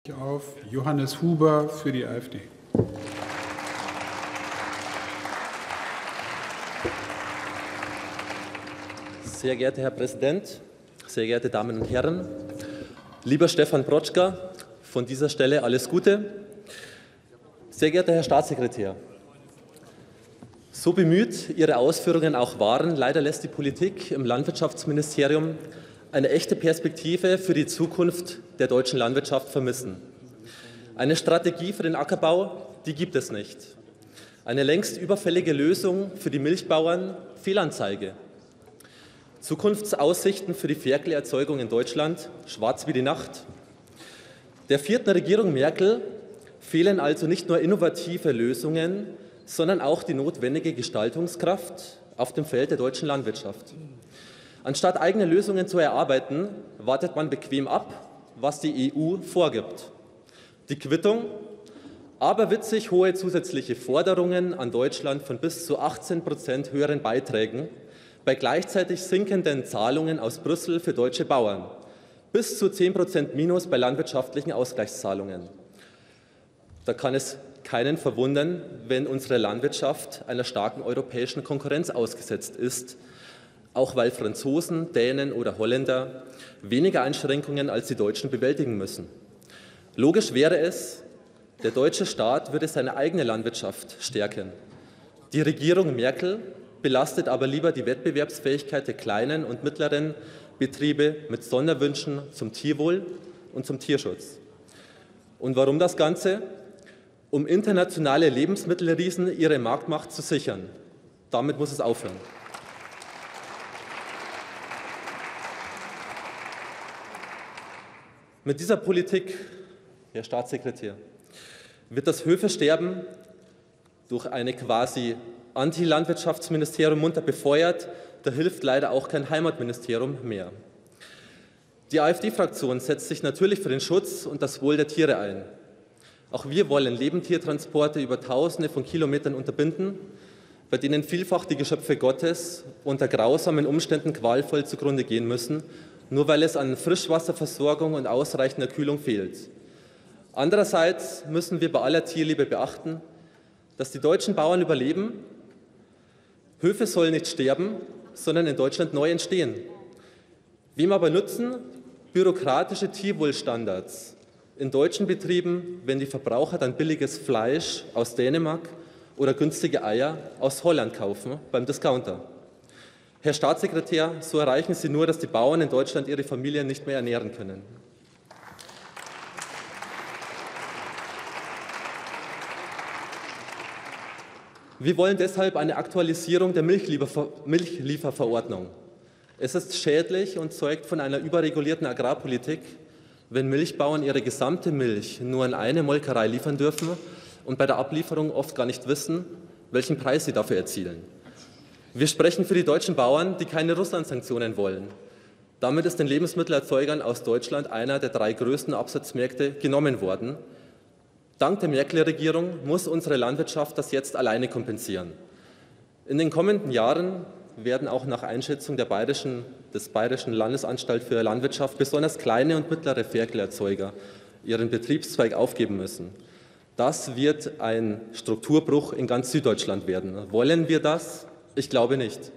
Auf Johannes Huber für die AfD. Sehr geehrter Herr Präsident, sehr geehrte Damen und Herren, lieber Stefan Brotschka, von dieser Stelle alles Gute. Sehr geehrter Herr Staatssekretär, so bemüht Ihre Ausführungen auch waren, leider lässt die Politik im Landwirtschaftsministerium eine echte Perspektive für die Zukunft der deutschen Landwirtschaft vermissen. Eine Strategie für den Ackerbau, die gibt es nicht. Eine längst überfällige Lösung für die Milchbauern, Fehlanzeige. Zukunftsaussichten für die Ferkelerzeugung in Deutschland, schwarz wie die Nacht. Der vierten Regierung Merkel fehlen also nicht nur innovative Lösungen, sondern auch die notwendige Gestaltungskraft auf dem Feld der deutschen Landwirtschaft. Anstatt eigene Lösungen zu erarbeiten, wartet man bequem ab, was die EU vorgibt. Die Quittung, aberwitzig hohe zusätzliche Forderungen an Deutschland von bis zu 18% höheren Beiträgen bei gleichzeitig sinkenden Zahlungen aus Brüssel für deutsche Bauern, bis zu 10% Minus bei landwirtschaftlichen Ausgleichszahlungen. Da kann es keinen verwundern, wenn unsere Landwirtschaft einer starken europäischen Konkurrenz ausgesetzt ist, auch weil Franzosen, Dänen oder Holländer weniger Einschränkungen als die Deutschen bewältigen müssen. Logisch wäre es, der deutsche Staat würde seine eigene Landwirtschaft stärken. Die Regierung Merkel belastet aber lieber die Wettbewerbsfähigkeit der kleinen und mittleren Betriebe mit Sonderwünschen zum Tierwohl und zum Tierschutz. Und warum das Ganze? Um internationale Lebensmittelriesen ihre Marktmacht zu sichern. Damit muss es aufhören. Mit dieser Politik, Herr Staatssekretär, wird das Höfesterben durch eine quasi Anti-Landwirtschaftsministerium munter befeuert. Da hilft leider auch kein Heimatministerium mehr. Die AfD-Fraktion setzt sich natürlich für den Schutz und das Wohl der Tiere ein. Auch wir wollen Lebendtiertransporte über Tausende von Kilometern unterbinden, bei denen vielfach die Geschöpfe Gottes unter grausamen Umständen qualvoll zugrunde gehen müssen, nur weil es an Frischwasserversorgung und ausreichender Kühlung fehlt. Andererseits müssen wir bei aller Tierliebe beachten, dass die deutschen Bauern überleben. Höfe sollen nicht sterben, sondern in Deutschland neu entstehen. Wem aber nützen bürokratische Tierwohlstandards in deutschen Betrieben, wenn die Verbraucher dann billiges Fleisch aus Dänemark oder günstige Eier aus Holland kaufen beim Discounter? Herr Staatssekretär, so erreichen Sie nur, dass die Bauern in Deutschland ihre Familien nicht mehr ernähren können. Wir wollen deshalb eine Aktualisierung der Milchlieferverordnung. Es ist schädlich und zeugt von einer überregulierten Agrarpolitik, wenn Milchbauern ihre gesamte Milch nur an eine Molkerei liefern dürfen und bei der Ablieferung oft gar nicht wissen, welchen Preis sie dafür erzielen. Wir sprechen für die deutschen Bauern, die keine Russland-Sanktionen wollen. Damit ist den Lebensmittelerzeugern aus Deutschland einer der 3 größten Absatzmärkte genommen worden. Dank der Merkel-Regierung muss unsere Landwirtschaft das jetzt alleine kompensieren. In den kommenden Jahren werden auch nach Einschätzung des Bayerischen Landesanstalt für Landwirtschaft besonders kleine und mittlere Ferkelerzeuger ihren Betriebszweig aufgeben müssen. Das wird ein Strukturbruch in ganz Süddeutschland werden. Wollen wir das? Ich glaube nicht.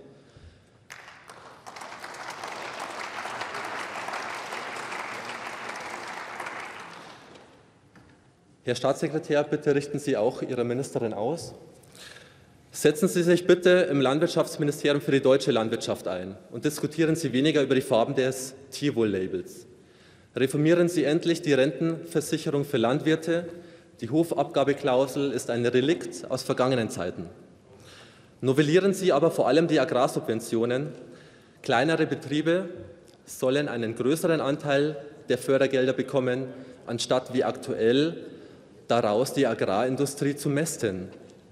Herr Staatssekretär, bitte richten Sie auch Ihrer Ministerin aus. Setzen Sie sich bitte im Landwirtschaftsministerium für die deutsche Landwirtschaft ein und diskutieren Sie weniger über die Farben des Tierwohl-Labels. Reformieren Sie endlich die Rentenversicherung für Landwirte. Die Hofabgabeklausel ist ein Relikt aus vergangenen Zeiten. Novellieren Sie aber vor allem die Agrarsubventionen. Kleinere Betriebe sollen einen größeren Anteil der Fördergelder bekommen, anstatt wie aktuell daraus die Agrarindustrie zu mästen.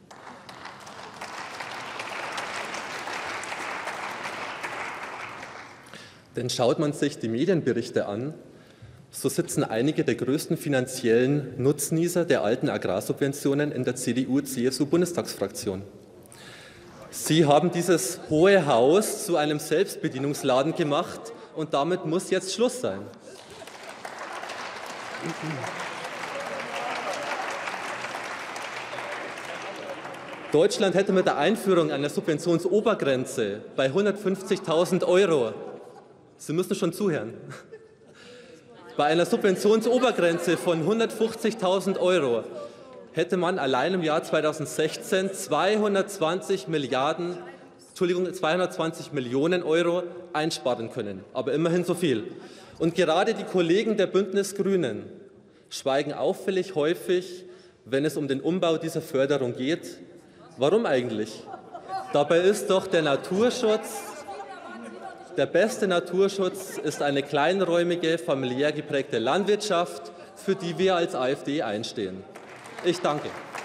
Denn schaut man sich die Medienberichte an, so sitzen einige der größten finanziellen Nutznießer der alten Agrarsubventionen in der CDU-CSU-Bundestagsfraktion. Sie haben dieses Hohe Haus zu einem Selbstbedienungsladen gemacht und damit muss jetzt Schluss sein. Deutschland hätte mit der Einführung einer Subventionsobergrenze bei 150.000 €, Sie müssen schon zuhören, bei einer Subventionsobergrenze von 150.000 € hätte man allein im Jahr 2016 220 Millionen € einsparen können, aber immerhin so viel. Und gerade die Kollegen der Bündnis Grünen schweigen auffällig häufig, wenn es um den Umbau dieser Förderung geht. Warum eigentlich? Dabei ist doch der beste Naturschutz ist eine kleinräumige, familiär geprägte Landwirtschaft, für die wir als AfD einstehen. Ich danke.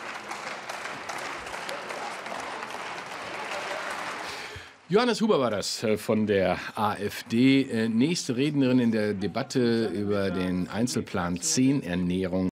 Johannes Huber war das von der AfD. Nächste Rednerin in der Debatte über den Einzelplan 10 Ernährung